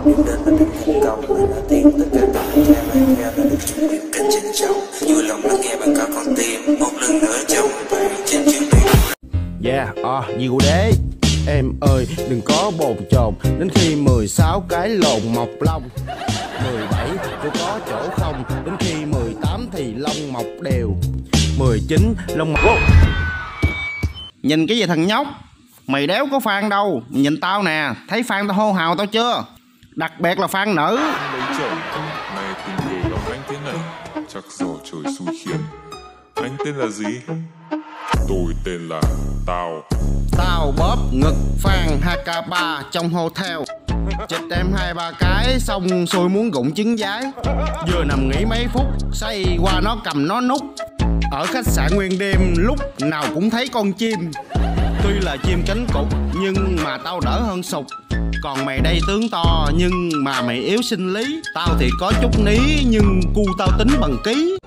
Biết đến mình được thành công, mình là tiền tất cả các bạn nghe là được trải nghiệm kênh trên trọng. Vui lòng lắng nghe bằng cả con tim, một lần nữa chào mừng bạn trên chuyến đi. Diệu đế. Em ơi đừng có bồn chồn đến khi 16 cái lồn mọc lông, 17 tôi có chỗ không, đến khi 18 thì lông mọc đều, 19 lông mọc. Nhìn cái gì thằng nhóc, mày đéo có fan đâu, nhìn tao nè, thấy fan tao hô hào tao chưa, đặc biệt là fan nữ. Lấy chồng, này tình cờ gặp anh thế này, chắc do trời xui khiến. Anh tên là gì? Tôi tên là Tao. Tao bóp ngực fan Hakaba trong hotel, chích em 2-3 cái xong xui muốn gụng trứng giái. Vừa nằm nghỉ mấy phút say qua nó cầm nó nút. Ở khách sạn nguyên đêm lúc nào cũng thấy con chim. Tuy là chim cánh cụt nhưng mà tao đỡ hơn sục. Còn mày đây tướng to nhưng mà mày yếu sinh lý. Tao thì có chút ní nhưng cu tao tính bằng ký.